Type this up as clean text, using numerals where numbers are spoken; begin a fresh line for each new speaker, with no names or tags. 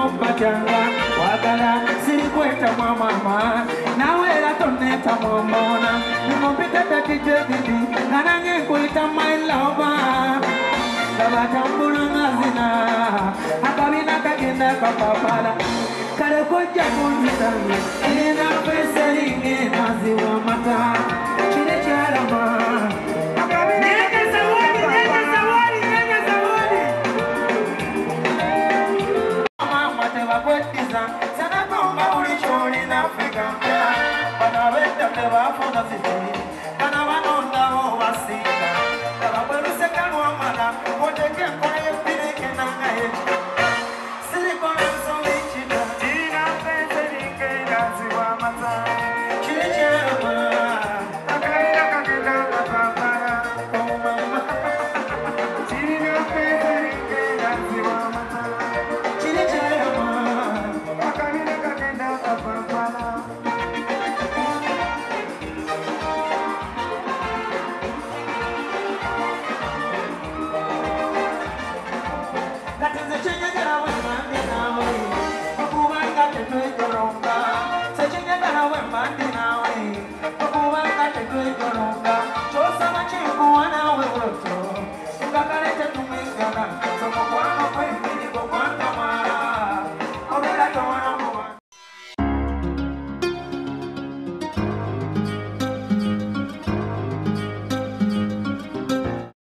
mopatanga wagala siri kweta mama nawe la toneta momona nimopita tatijedi nanange kuita my lover kabatambulanga zina akabina kagenda kapapala kale koja kunzitange ina pesa linge naziwa mata chine charama